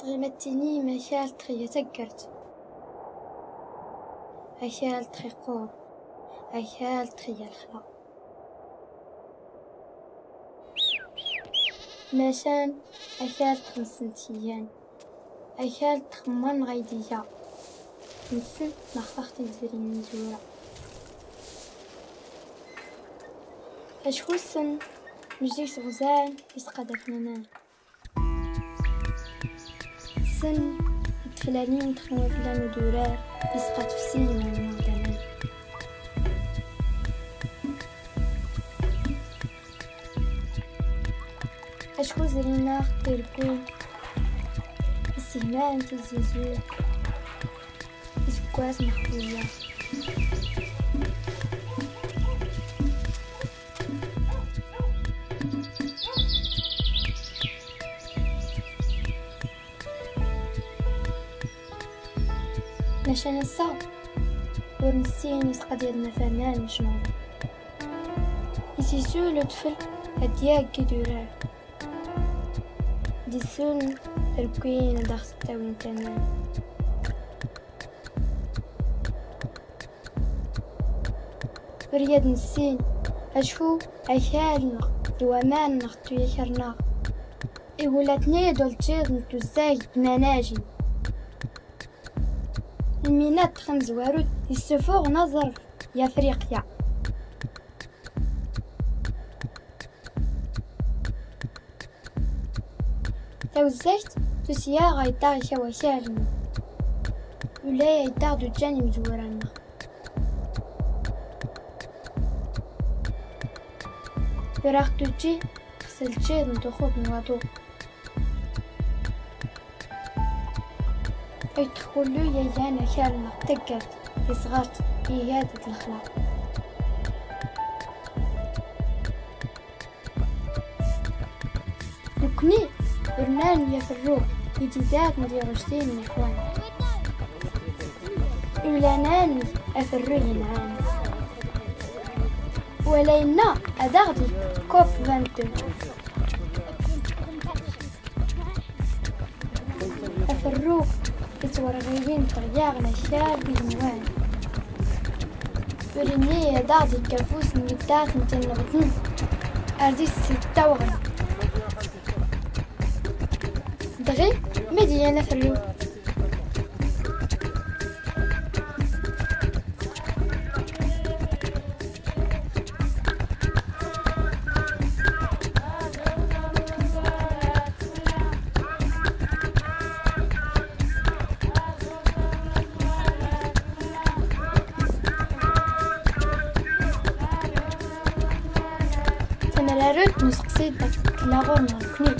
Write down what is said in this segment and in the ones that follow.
تغيمتني مشال تخي تقرت أشال تخي قور أشال تخي الخلا ماشان أشال تخمسنتيان أشال تخمن غيديا نسن نخفختي زرين زورا أشخو السن مجديس غزان يسقد فنان سن يتفلانين تخنوا فلان ودورار يسقد في سيما المغدمان أشخو زرينا تركون السهمان تزيزو يسكواز محبوية نشان الصعب ورنسين يسقد يدنا فنان مشنور يسيسو لطفل هدياك كدورار ديسون الكوين داخل تاوين تمام ورياد نسين أشهو أشال نغ دومان نغ تويشر نغ إيولاتني دول تشيض نتوزاج بمناجي المينات خمز وارود يسفوغ نظر يا أفريقيا توزجت تسياغ يدار شواشالنا ولا يدار دجاني مزورانا براخ تجي خسل جيد ندخوك نواتو يدخلو يجانا شالنا تقرت يصغرت إيادة الخلاق نكني برنان يفروه يجيزات ندير رشدين من إخوان إولاناني أفروه ينعاني ولينا أدغدي كوب 22 أفروه يتور غيبين طرياغنا شابي نوان برني أدغدي كافوس نيتات نتنغدن أردي ستة وغن دغي مدينة فرلو تمرارات نسقسيد كلاغور نغني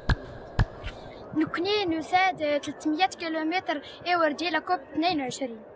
نكني نساد 300 كيلومتر إيوردي لكوب 22